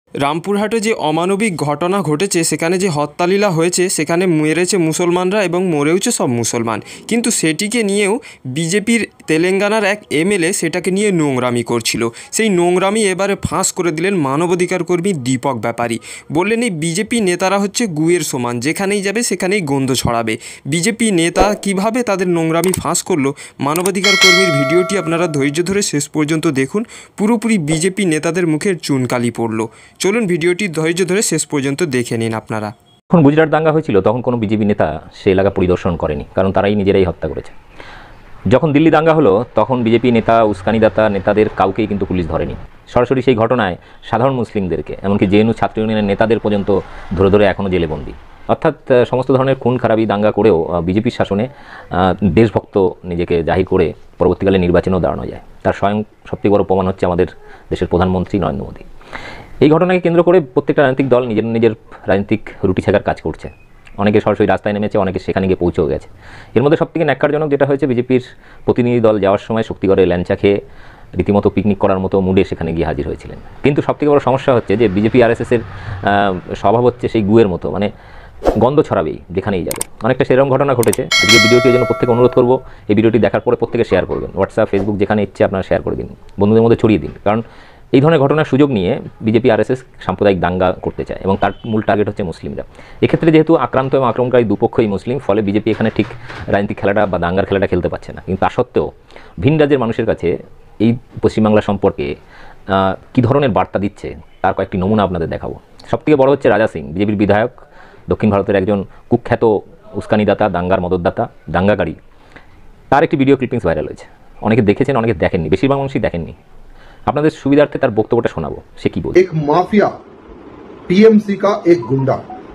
রামপুরহাটে যে অমানবিক ঘটনা ঘটেছে, সেখানে যে হত্যালীলা হয়েছে, সেখানে মেরেছে মুসলমানরা এবং মরেওছে সব মুসলমান। কিন্তু সেটিকে নিয়েও বিজেপির তেলেঙ্গানার এক এমএলএ সেটাকে নিয়ে নোংরামি করছিল। সেই নোংরামি এবারে ফাঁস করে দিলেন মানবাধিকার কর্মী দীপক ব্যাপারী। বললেন এই বিজেপি নেতারা হচ্ছে গুয়ের সমান, যেখানেই যাবে সেখানেই গন্ধ ছড়াবে। বিজেপি নেতা কিভাবে তাদের নোংরামি ফাঁস করলো, মানবাধিকার কর্মীর ভিডিওটি আপনারা ধৈর্য ধরে শেষ পর্যন্ত দেখুন। পুরোপুরি বিজেপি নেতাদের মুখের চুনকালি পড়ল। চলুন ভিডিওটি ধৈর্য ধরে শেষ পর্যন্ত দেখে নিন আপনারা। যখন গুজরাট দাঙ্গা হয়েছিল তখন কোনো বিজেপি নেতা সে এলাকা পরিদর্শন করেনি, কারণ তারাই নিজেরাই হত্যা করেছে। যখন দিল্লি দাঙ্গা হলো তখন বিজেপি নেতা, উস্কানিদাতা নেতাদের কাউকেই কিন্তু পুলিশ ধরেনি। সরাসরি সেই ঘটনায় সাধারণ মুসলিমদেরকে, এমনকি জেএনইউ ছাত্র ইউনিয়নের নেতাদের পর্যন্ত ধরে ধরে এখনও জেলে বন্দী। অর্থাৎ সমস্ত ধরনের খুন খারাপি দাঙ্গা করেও বিজেপির শাসনে দেশভক্ত নিজেকে জাহির করে পরবর্তীকালে নির্বাচনেও দাঁড়ানো যায়। তার স্বয়ং সবথেকে বড় প্রমাণ হচ্ছে আমাদের দেশের প্রধানমন্ত্রী নরেন্দ্র মোদী। এই ঘটনাকে কেন্দ্র করে প্রত্যেকটা রাজনৈতিক দল নিজের নিজের রাজনৈতিক রুটি ছেঁকার কাজ করছে। অনেকে সরাসরি রাস্তায় নেমেছে, অনেকে সেখানে গিয়ে পৌঁছেও গেছে। এর মধ্যে সবথেকে ন্যাক্কারজনক যেটা হয়েছে, বিজেপির প্রতিনিধি দল যাওয়ার সময় শক্তিগড়ে ল্যাংচা খেয়ে রীতিমতো পিকনিক করার মতো মুডে সেখানে গিয়ে হাজির হয়েছিলেন। কিন্তু সবথেকে বড় সমস্যা হচ্ছে যে বিজেপি আরএসএসের স্বভাব হচ্ছে সেই গুয়ের মতো, মানে গন্ধ ছড়াবেই যেখানেই যাবে। অনেকটা সেরকম ঘটনা ঘটেছে। আজকে ভিডিওটির জন্য প্রত্যেকে অনুরোধ করবো, এই ভিডিওটি দেখার পরে প্রত্যেকে শেয়ার করবেন। হোয়াটসঅ্যাপ, ফেসবুক যেখানে ইচ্ছে আপনারা শেয়ার করে দিন, বন্ধুদের মধ্যে ছড়িয়ে দিন। কারণ এই ধরনের ঘটনার সুযোগ নিয়ে বিজেপি আরএসএস সাম্প্রদায়িক দাঙ্গা করতে চায় এবং তার মূল টার্গেট হচ্ছে মুসলিমরা। এক্ষেত্রে যেহেতু আক্রান্ত এবং আক্রমণকারী দুপক্ষই মুসলিম, ফলে বিজেপি এখানে ঠিক রাজনৈতিক খেলাটা বা দাঙ্গার খেলাটা খেলতে পারছে না। কিন্তু তা সত্ত্বেও ভিন রাজ্যের মানুষের কাছে এই পশ্চিমবাংলা সম্পর্কে কী ধরনের বার্তা দিচ্ছে তার কয়েকটি নমুনা আপনাদের দেখাবো। সবথেকে বড় হচ্ছে রাজা সিং, বিজেপির বিধায়ক, দক্ষিণ ভারতের একজন কুখ্যাত উস্কানিদাতা, দাঙ্গার মদতদাতা, দাঙ্গাকারী। তার একটি ভিডিও ক্লিপিংস ভাইরাল হয়েছে। অনেকে দেখেছেন, অনেকে দেখেননি, বেশিরভাগ মানুষই দেখেননি। আপনাদের সুবিধার্থে তার বক্তব্যটা শোনাবো, সে কি বলছে। एक माफिया टीएमसी का एक गुंडा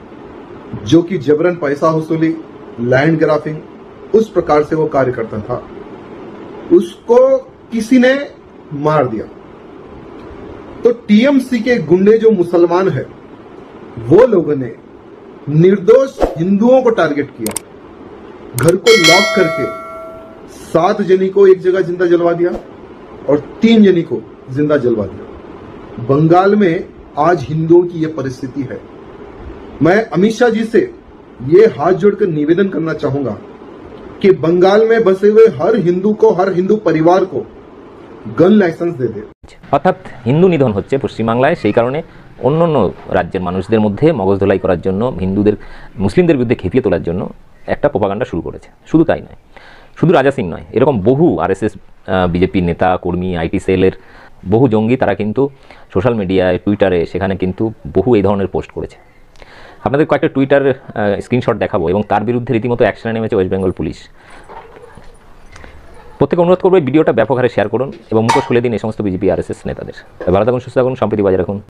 जो कि जबरन पैसा वसूली, लैंड ग्राफिंग, उस प्रकार से वो कार्य करता था, उसको किसी ने मार दिया। तो टीएमसी के गुंडे जो मुसलमान है, वो लोगों ने निर्दोष हिंदुओं को टारगेट किया, घर को लॉक करके 7 जनी को एक जगह जिंदा जलवा दिया और 3 जनी को जिंदा जलवा दिया। बंगाल में आज हिंदुओं की यह परिस्थिति है। मैं अमित शाह जी से ये हाथ जोड़कर निवेदन करना चाहूंगा कि बंगाल में बसे हुए हर हिंदू परिवार को गन लाइसेंस दे दे। অর্থাৎ হিন্দু নিধন হচ্ছে পশ্চিমবাংলায়, সেই কারণে অন্য অন্য রাজ্যের মানুষদের মধ্যে মগজ ধোলাই করার জন্য, মুসলিমদের বিরুদ্ধে খেপিয়ে তোলার জন্য একটা প্রোপাগান্ডা শুরু করেছে। শুধু তাই নয়, শুধু রাজা সিং নয়, এরকম বহু আরএসএস, বিজেপি নেতা কর্মী, আইটি সেলের বহু জঙ্গি তারা কিন্তু সোশ্যাল মিডিয়ায়, টুইটারে, সেখানে কিন্তু বহু এই ধরনের পোস্ট করেছে। আপনাদের কয়েকটা টুইটার স্ক্রিনশট দেখাবো এবং তার বিরুদ্ধে রীতিমতো অ্যাকশনে নেমেছে ওয়েস্ট বেঙ্গল পুলিশ। প্রত্যেকে অনুরোধ করবো ভিডিওটা ব্যাপক হারে শেয়ার করুন এবং মুখোশ খুলে দিন এই সমস্ত বিজেপি আরএসএস নেতাদের। ভালো থাকুন, সুস্থ থাকুন, সম্প্রীতি বজায় রাখুন।